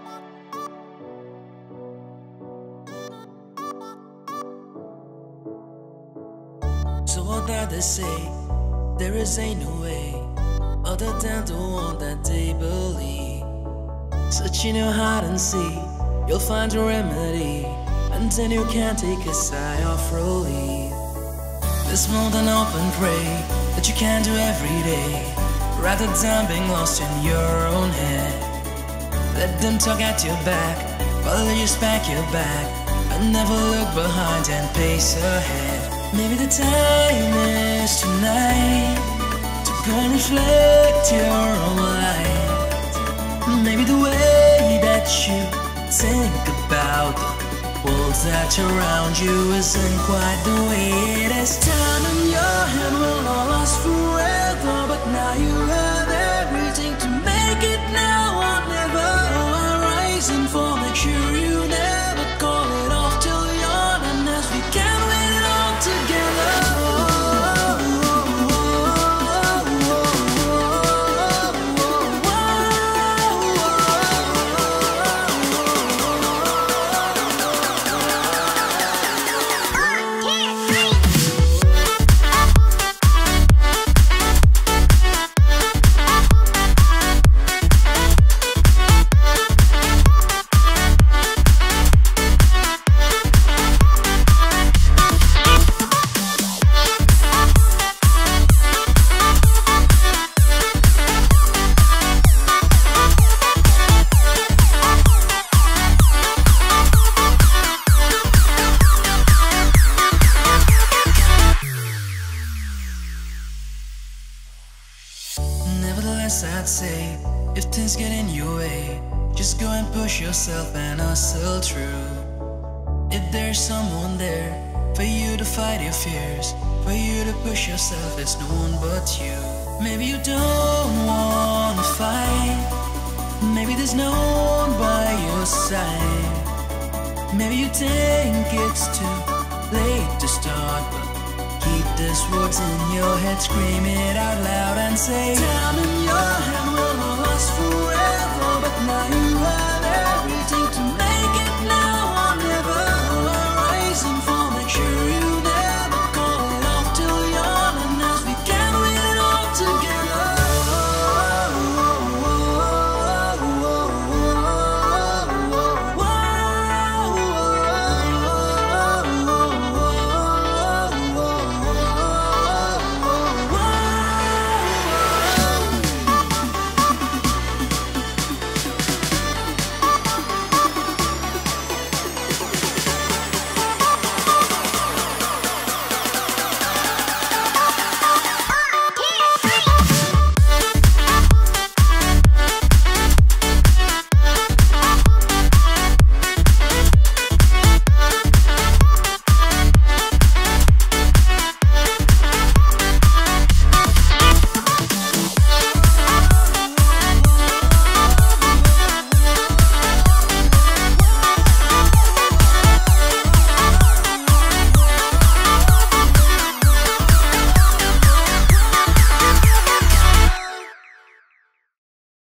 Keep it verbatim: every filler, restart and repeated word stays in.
So what that they say, there is ain't no way other than the one that they believe. Search in your heart and see, you'll find a remedy, and then you can take a sigh of relief. There's more than hope and pray that you can do every day, rather than being lost in your own head. Let them talk at your back, while they just back your back, and never look behind and pace ahead. Maybe the time is tonight to go and reflect your own light. Maybe the way that you think about the world that around you isn't quite the way it is. Time in your hand will not last forever, but now you have everything to make it now or never. Oh, rise and fall, make sure you never call it off till you're done, as we can win it all together. Nevertheless, I'd say, if things get in your way, just go and push yourself and hustle through. If there's someone there for you to fight your fears, for you to push yourself, it's no one but you. Maybe you don't wanna fight, maybe there's no one by your side. Maybe you think it's too late to start, but keep these words in your head, scream it out loud and say, time in your hand will not last forever.